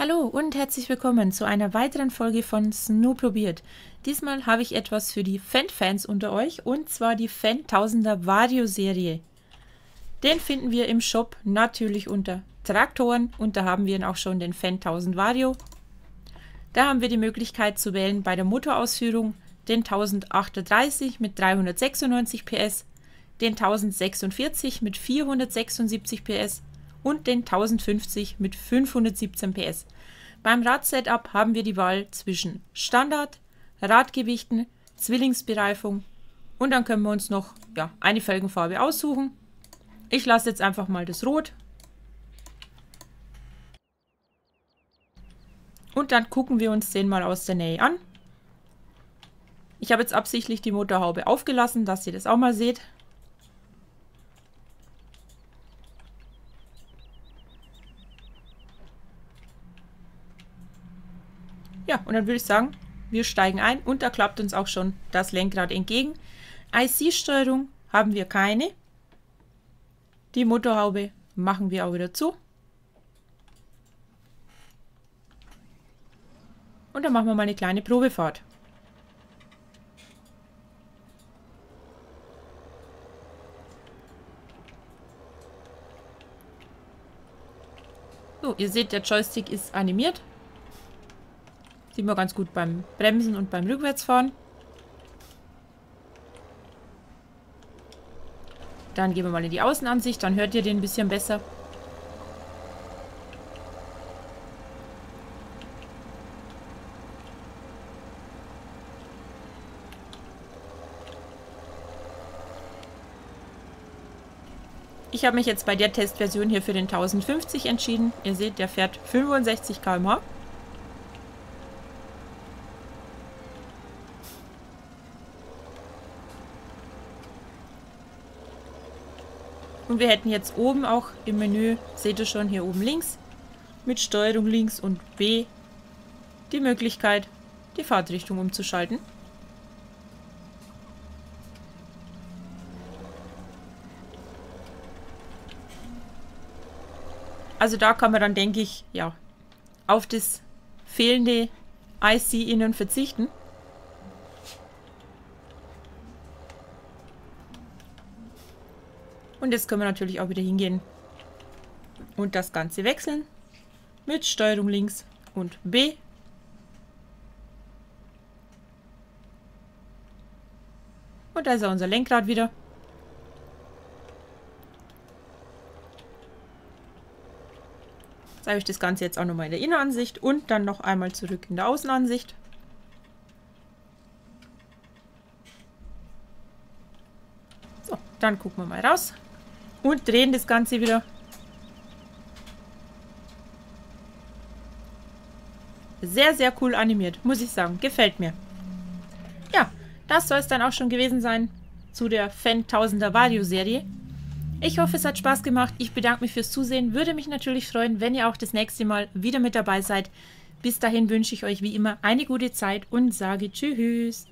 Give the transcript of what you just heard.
Hallo und herzlich willkommen zu einer weiteren Folge von Snu probiert. Diesmal habe ich etwas für die Fendt-Fans unter euch und zwar die Fendt 1000er Vario-Serie. Den finden wir im Shop natürlich unter Traktoren und da haben wir ihn auch schon, den Fendt 1000 Vario. Da haben wir die Möglichkeit zu wählen bei der Motorausführung den 1038 mit 396 PS, den 1046 mit 476 PS und den 1050 mit 517 PS. Beim Radsetup haben wir die Wahl zwischen Standard, Radgewichten, Zwillingsbereifung und dann können wir uns noch eine Felgenfarbe aussuchen. Ich lasse jetzt einfach mal das Rot. Und dann gucken wir uns den mal aus der Nähe an. Ich habe jetzt absichtlich die Motorhaube aufgelassen, dass ihr das auch mal seht. Ja, und dann würde ich sagen, wir steigen ein und da klappt uns auch schon das Lenkrad entgegen. IC-Steuerung haben wir keine. Die Motorhaube machen wir auch wieder zu. Und dann machen wir mal eine kleine Probefahrt. So, ihr seht, der Joystick ist animiert. Sieht man ganz gut beim Bremsen und beim Rückwärtsfahren. Dann gehen wir mal in die Außenansicht, dann hört ihr den ein bisschen besser. Ich habe mich jetzt bei der Testversion hier für den 1050 entschieden. Ihr seht, der fährt 65 km/h. Und wir hätten jetzt oben auch im Menü, seht ihr schon hier oben links, mit Steuerung links und B die Möglichkeit, die Fahrtrichtung umzuschalten. Also da kann man dann, denke ich, auf das fehlende IC-Innen verzichten. Und jetzt können wir natürlich auch wieder hingehen und das Ganze wechseln mit Steuerung links und B. Und da ist auch unser Lenkrad wieder. Jetzt habe ich das Ganze jetzt auch nochmal in der Innenansicht und dann noch einmal zurück in der Außenansicht. So, dann gucken wir mal raus. Und drehen das Ganze wieder. Sehr, sehr cool animiert, muss ich sagen. Gefällt mir. Ja, das soll es dann auch schon gewesen sein zu der Fendt 1000er Vario Serie. Ich hoffe, es hat Spaß gemacht. Ich bedanke mich fürs Zusehen. Würde mich natürlich freuen, wenn ihr auch das nächste Mal wieder mit dabei seid. Bis dahin wünsche ich euch wie immer eine gute Zeit und sage Tschüss.